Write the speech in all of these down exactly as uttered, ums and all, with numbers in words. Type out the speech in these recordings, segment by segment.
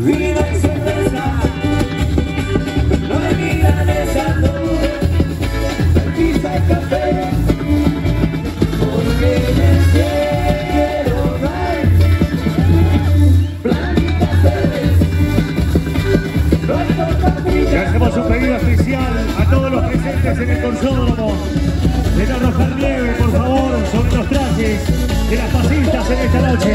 Vida y cerveza, no hay vida de salud, pizza y café, porque les quiero dar Blanquita Cerveza. Le hacemos un pedido especial a todos los presentes en el consódromo de no arrojar nieve, por favor, sobre los trajes de las pasistas en esta noche.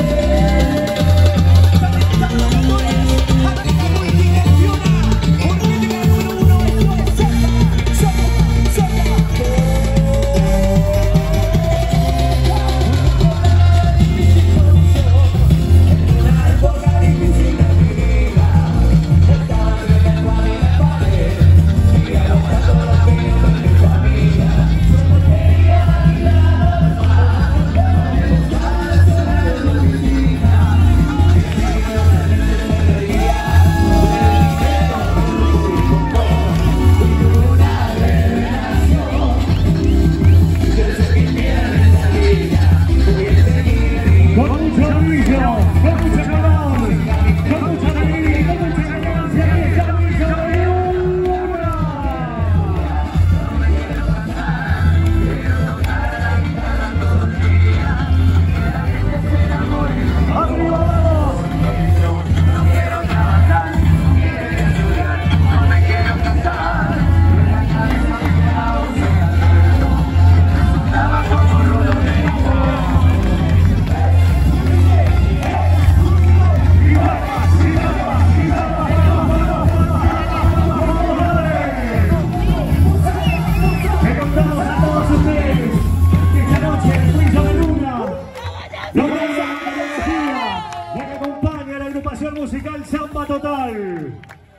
Musical Samba Total.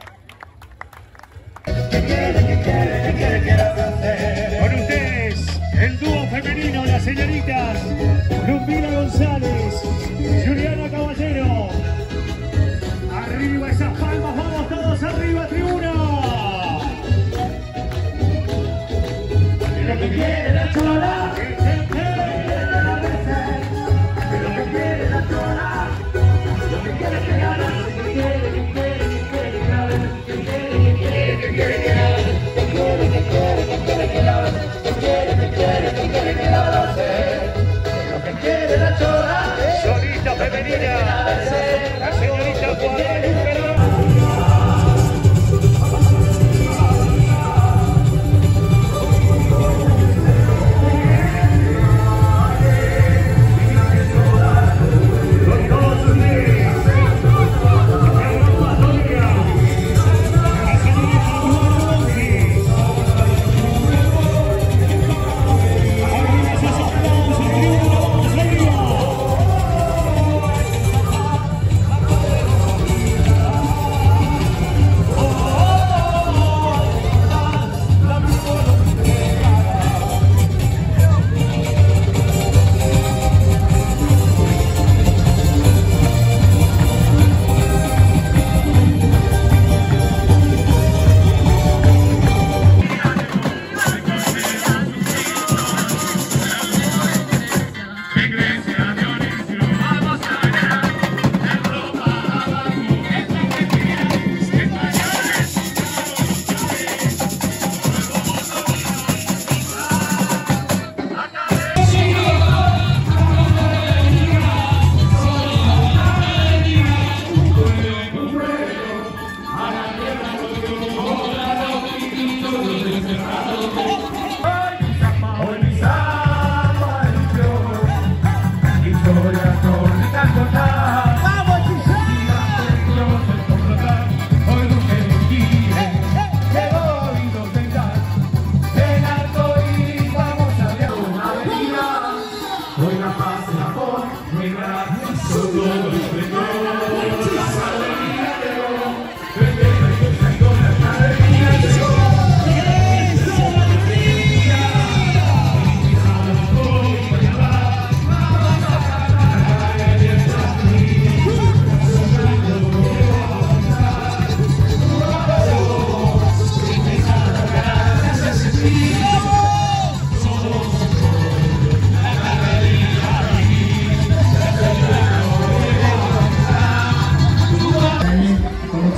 Con ustedes, el dúo femenino, las señoritas Lupina González, Juliana Caballero. Arriba esas palmas, vamos todos arriba, tribuna. Lo que quiere la chola, lo que quiere la chola, lo que quiere que gana, lo que quiere, que quiere, que quiere que gana, que quiere, que quiere, que quiere que gana, que quiere, que quiere, que quiere que gana, que quiere, que quiere, que quiere que gana, lo que quiere la chola, solista femenina.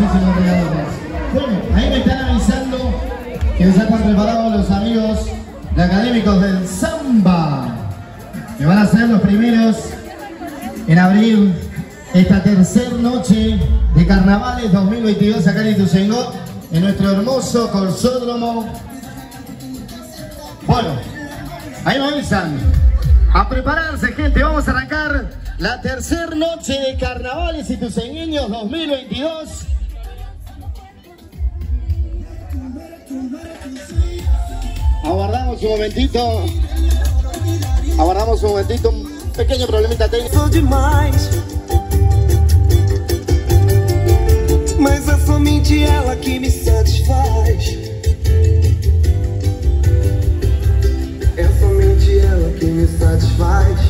muchísimos regalos. Bueno, ahí me están avisando que ya están preparados los amigos de Académicos del Samba, que van a ser los primeros en abrir esta tercera noche de Carnavales dos mil veintidós acá en Ituzaingó, en nuestro hermoso Corsódromo. Bueno, ahí me avisan. A prepararse, gente, vamos a arrancar la tercera noche de Carnavales Ituzaingüeños dos mil veintidós. Aguardamos un momentito. Aguardamos un momentito, un pequeño problemita técnico. Demais, mas é somente ela que me satisfaz. É somente ela que me satisfaz.